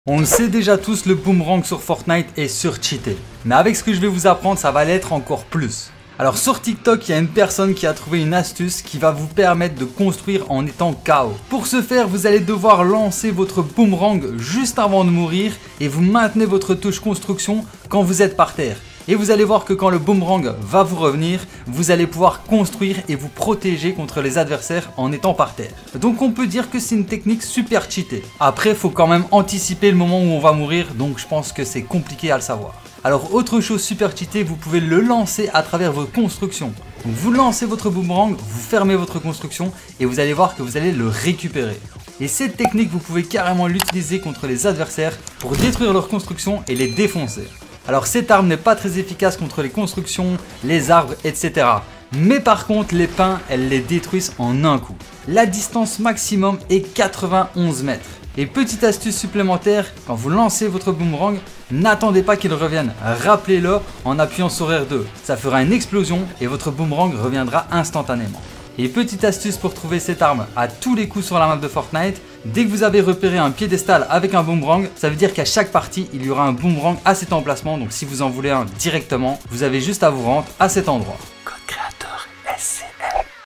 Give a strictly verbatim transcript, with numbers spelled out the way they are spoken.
On le sait déjà tous, le boomerang sur Fortnite est surcheaté. Mais avec ce que je vais vous apprendre, ça va l'être encore plus. Alors sur TikTok, il y a une personne qui a trouvé une astuce qui va vous permettre de construire en étant K O. Pour ce faire, vous allez devoir lancer votre boomerang juste avant de mourir et vous maintenez votre touche construction quand vous êtes par terre. Et vous allez voir que quand le boomerang va vous revenir, vous allez pouvoir construire et vous protéger contre les adversaires en étant par terre. Donc on peut dire que c'est une technique super cheatée. Après, il faut quand même anticiper le moment où on va mourir, donc je pense que c'est compliqué à le savoir. Alors autre chose super cheatée, vous pouvez le lancer à travers vos constructions. Donc vous lancez votre boomerang, vous fermez votre construction et vous allez voir que vous allez le récupérer. Et cette technique, vous pouvez carrément l'utiliser contre les adversaires pour détruire leurs constructions et les défoncer. Alors cette arme n'est pas très efficace contre les constructions, les arbres, et cetera. Mais par contre, les pins, elles les détruisent en un coup. La distance maximum est quatre-vingt-onze mètres. Et petite astuce supplémentaire, quand vous lancez votre boomerang, n'attendez pas qu'il revienne. Rappelez-le en appuyant sur R deux. Ça fera une explosion et votre boomerang reviendra instantanément. Et petite astuce pour trouver cette arme à tous les coups sur la map de Fortnite, dès que vous avez repéré un piédestal avec un boomerang, ça veut dire qu'à chaque partie, il y aura un boomerang à cet emplacement. Donc si vous en voulez un directement, vous avez juste à vous rendre à cet endroit. Code créateur S C.